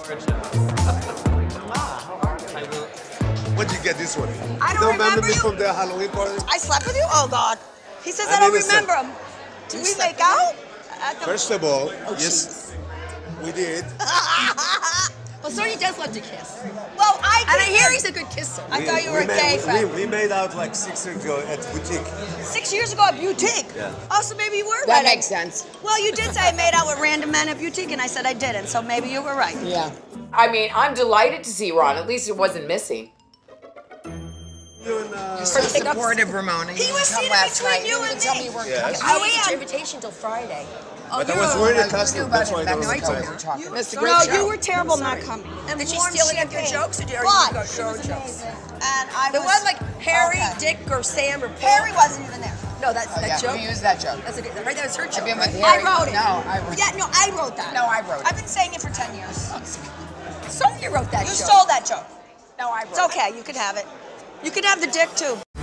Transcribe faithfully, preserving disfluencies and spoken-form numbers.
Where'd you get this one? I don't you remember, remember me you. from the Halloween party? I slept with you? Oh, God. He says I, I'm don't innocent. remember him. Did we make out? At the... First of all, oh, yes, we did. Well, Sonya does love to kiss. Well, I And I hear he's a good kisser. I we, thought you we were a made, gay we, friend. we made out like six years ago at boutique. Six years ago at Boutique? Yeah. Oh, so maybe you were That right. makes sense. Well, you did say I made out with random men at Boutique, and I said I didn't, so maybe you were right. Yeah. I mean, I'm delighted to see Ron. At least it wasn't missing. You and, uh, You're so supportive, Ramona. He You was come sitting last between night. you didn't and even tell me. me you weren't Yes. coming. I I didn't get am. your invitation till Friday. Oh, but I you're was a- wearing a I costume, knew that's about why I it. don't No, I told you know. were talking. That's a No, great no, show. you were terrible not coming. And Did she warm steal any of your champagne. jokes, or did- or you But got she your was own jokes? amazing. And I The was... one like Harry, Okay. Dick, or Sam, or Paul. Harry wasn't even there. No, that's Oh, that yeah, joke. we used that joke. That's a good. Right, that was her joke. I've been with right? I Harry. wrote it. No, I wrote Yeah, no, I wrote that. No, I wrote it. I've been saying it for ten years. Sonya wrote that You joke. stole that joke. No, I wrote It's okay, you could have it. You could have the dick, too.